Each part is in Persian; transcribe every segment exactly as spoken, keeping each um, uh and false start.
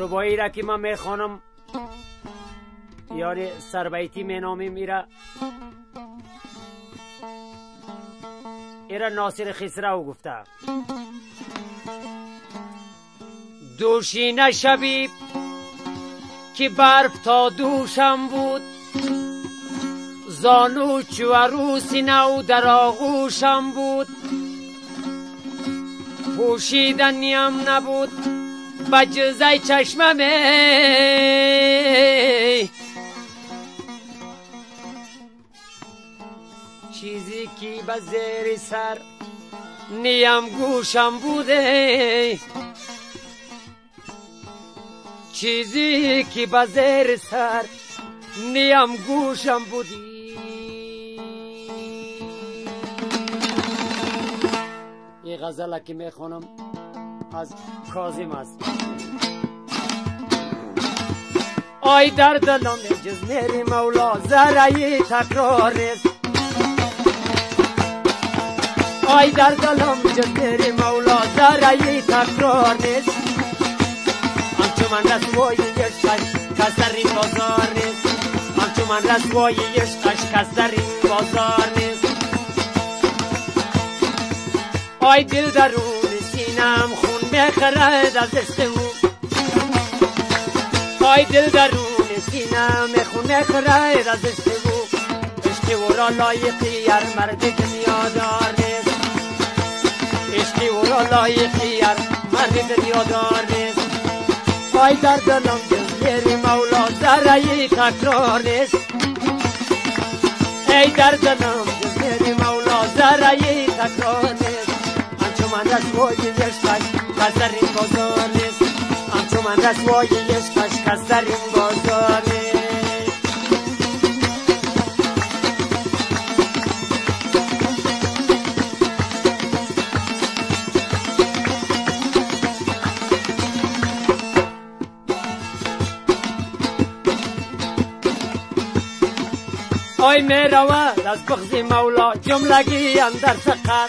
ربایی را که من میخوانم یاری سربیتی می نامیم میره. ایره ناصر خسرو گفته دوشینه شبی که برف تا دوشم بود، زانو چو عروسی نو در آغوشم بود، پوشیدنیم نبود بجزای چشمم چیزی که به زیر سر نیم گوشم بوده، چیزی که به زیر سر نیم گوشم بودی. این غزله که میخونم از کاظم است. آی در دلم جز میری مولا ذره تکرار نیست، آی در دلم جز میری مولا ذره تکرار نیست، همچو من رسوای عشقش کس در این بازار نیست، همچو من رسوای عشقش کس در این بازار نیست. آی دل درون سینم خون میخرد از عشق او، آی دل درون سینم خون میخرد از عشق او، عشق او را لایقی هر مرد دنیا دار نیست، عشق او را لایقی هر مرد دنیا دار نیست. آی در دلم جزیر مولا ذره تکرار نیست، ای در دلم جزیر مولا ذره تکرار نیست، همچو من رسوای عشقش کس در این بازار نیست، همچو من رسوای عشقش کس در این بازار نیست. آی می رود از بغض مولا جملگی اندر سقر،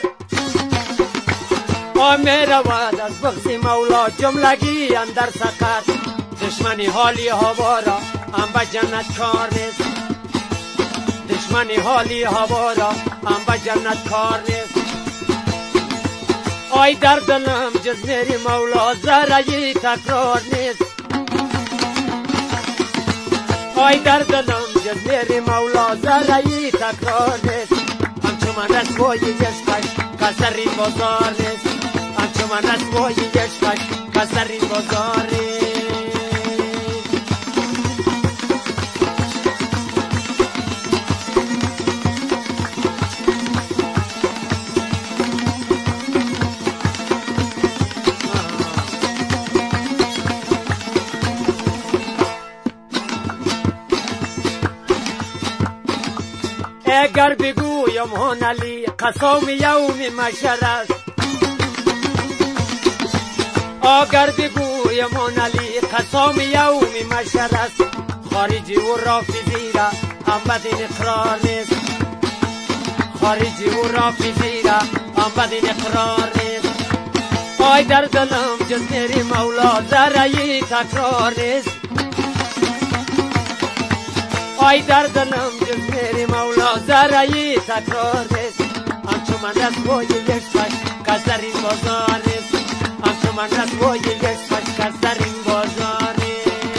آی می رود از بغض مولا جملگی اندر سقر، دشمنی حالی هوا را هم به جنت کار نیست، دشمنی حالی هوا را هم به جنت کار نیست. آی در دلم جز میری مولا ذره تکرار نیست، آی در دلم جز میری مولا ذره تکرار نیست، همچو من رسوای عشقش کس در این بازار نیست، همچو من رسوای عشقش کس در این بازار نیست. اگر بگویم هون علی قسام یوم محشر است، اگر بگویم هون علی قسام یوم محشر است، خارجی و رافضی را هم بدین اقرار نیست، خارجی و رافضی را هم بدین اقرار نیست. آی در دلم جز میری مولا ذره تکرار نیست، آی در دلم جز میری مولا ذره تکرار نیست، همچو من رسوای عشقش کس در این بازار نیست، همچو من رسوای عشقش کس در این بازار نیست.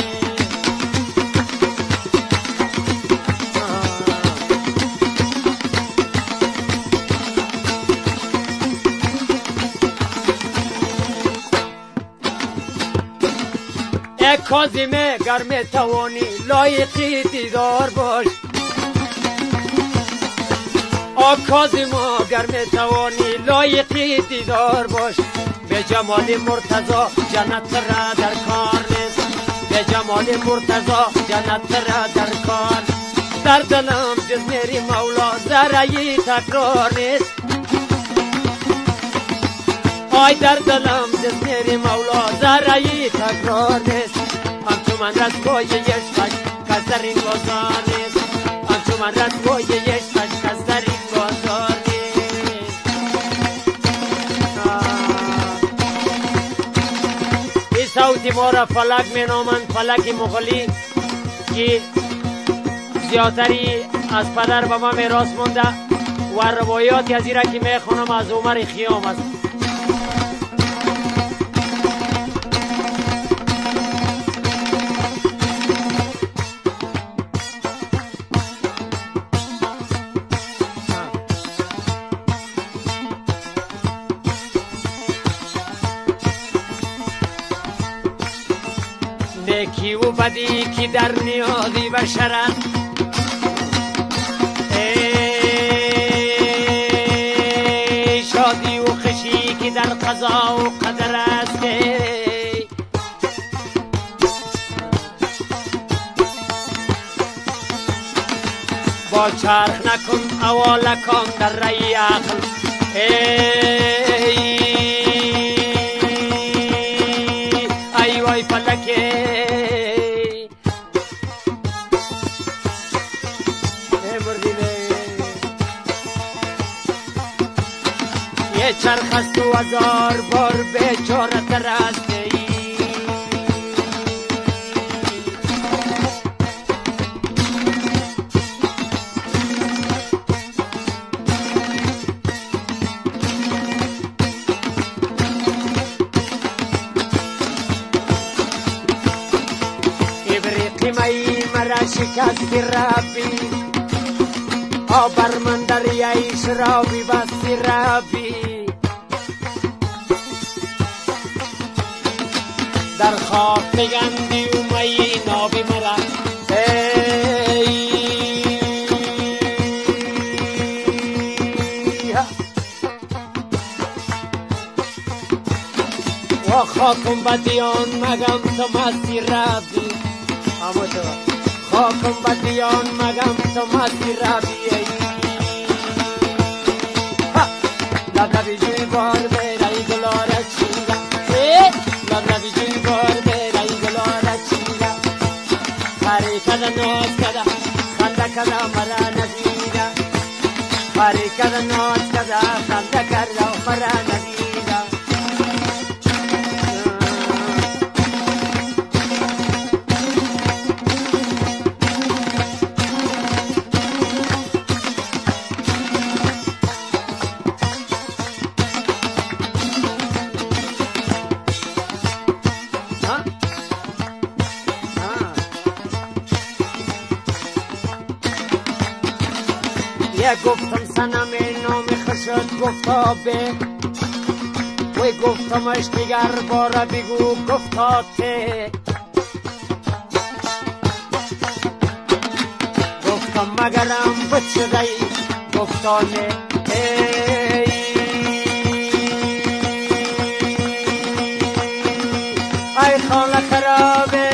ای کاظم گر میتوانی لایقی دیدار باش، آ کاظم گر میتوانی لایقی دیدار باش، به جمال مرتضی جنت را در کار نیست، به جمال مرتضی جنت را در کار. در دلم جز میری مولا ذره تکرار نیست، آی در دلم جز میری مولا ذره تکرار نیست، همچو من رسوای عشقش کس در این بازار نیست، همچو من رسوای عشقش کس در این بازار نیست. این صوتی ما را فلک می نامند، فلک مغلی که زیادتری از پدر به ما میراث مونده و روایاتی از ایره که می خونم از عمر خیام است. نیکی و بدی که در نیازی بشر است، ای شادی و خوشی که در قضا و قدر است. با چرخ نکن اوالکان در رای عقل، ای ای وای فلکه یه چرخ است و هزار بار بیچاره تر است. ابریقی مایی مرا شکست ربی، آبر من دریای شرابی بستی ربی، در خواب بگندی و مایی نابی مرا، ای و خاکم بدیان مگم تو مستی ربی، اما تو خاکم بدیان مگم تو مستی ربی. لبلبی جوی بار بیرای گلاره چیگا، لبلبی جوی بار بیرای گلاره چیگا، پری کده ناز کده خنده کده مرا ندیده، پری کده ناز کده خنده کده مرا ندیده. یه گفتم سنم نام خشد گفتا به، وی گفتمش دیگر باره بگو گفتاته، گفتم مگرم بچه دی گفتانه، ای ای خانه خرابه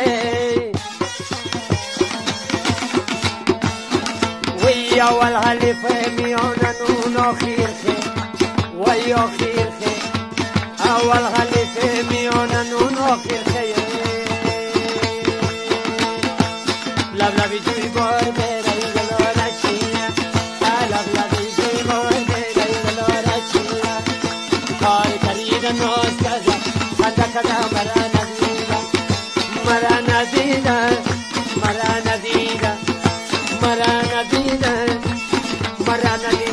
وی اول حلیفه میاننون آخیر خی، وی آخیر خی اول حلیفه میاننون آخیر خی. لبلبی جوی بار بیرای گلاره چیه، لبلبی جوی بار بیرای گلاره چیه، کاری کرید ناز کده خنده کده مرا ندیده، مرا ندیده، مرا ندیده، مرا ندیده، مرا ندیده.